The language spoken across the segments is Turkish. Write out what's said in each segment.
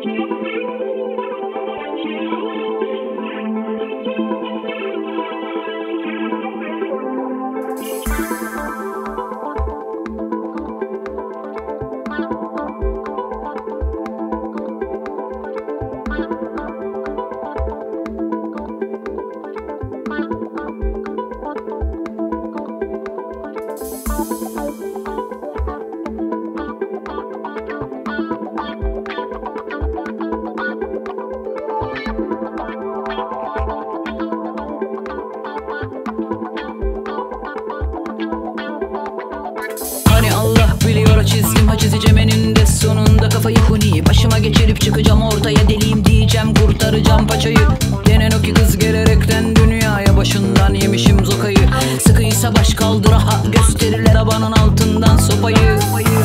Çizeceğim eninde sonunda kafayı huni. Başıma geçirip çıkacağım ortaya, deliyim diyeceğim, kurtaracağım paçayı. Denen o ki kız gelerekten dünyaya başından yemişim zokayı. Sıkıysa baş kaldır aha, gösterirler abanın altından sopayı.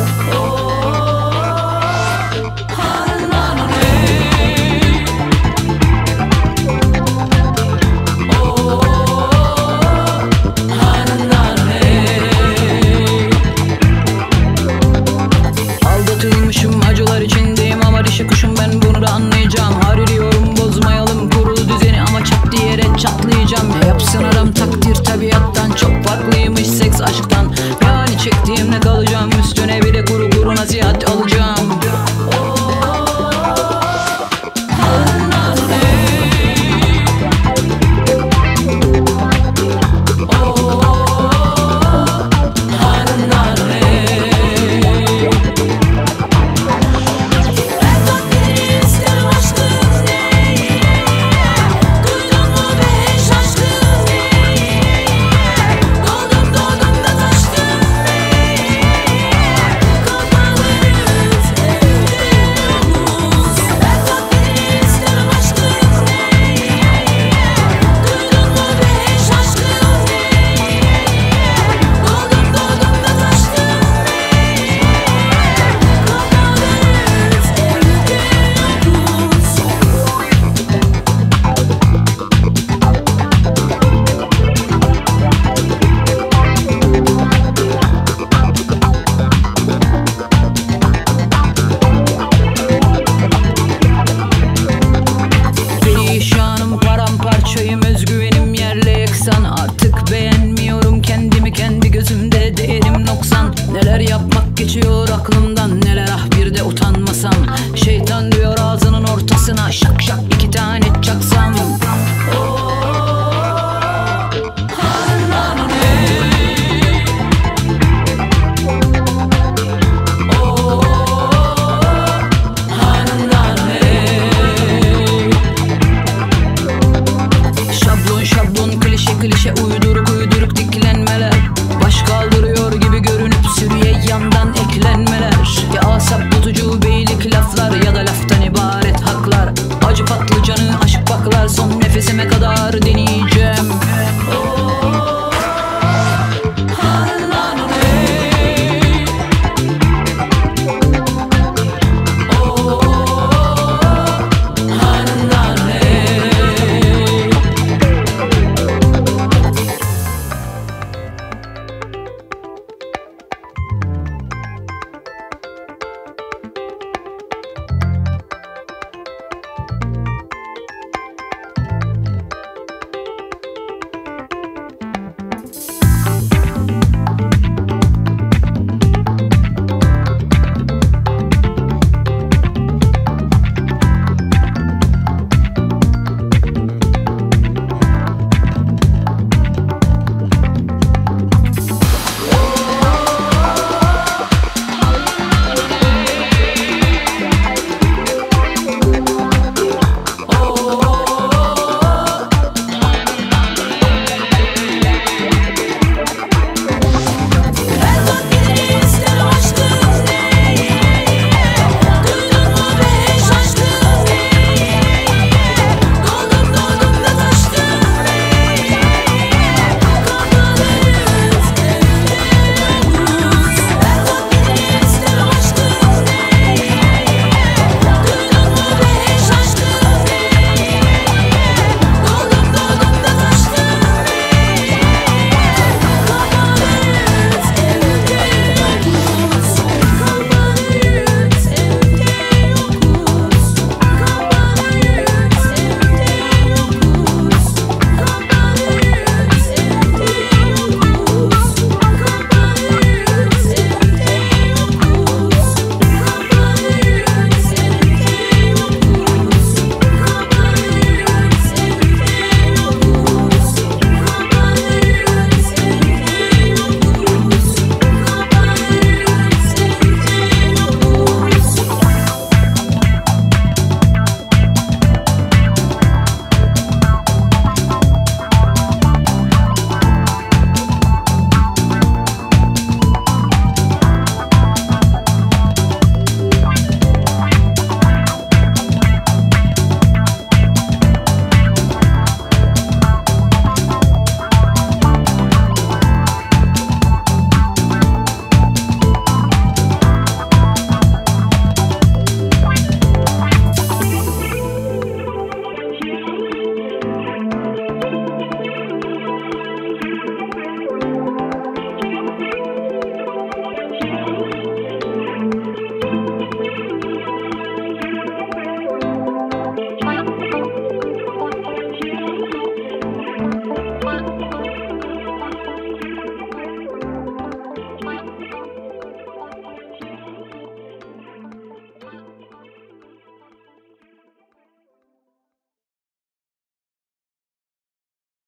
Acılar içindeyim ama dişi kuşum, ben bunu da anlayacağım. Hariliyorum, bozmayalım kurulu düzeni ama çat diyerek çatlayacağım. Ne yapsın adam, takdir tabiattan çok farklıymış seks aşktan. Yani çektiğimle kalacağım, üstüne bir de kuru kuru nasihat alacağım. Paramparçayım, özgüvenim yerle yeksan. Artık beğenmiyorum kendimi, kendi gözümde değerim noksan. Neler yapmak geçiyor aklımdan, neler ah bir de utanmasam. Şeytan diyor ağzının ortasına şak şak iki tane çaksam.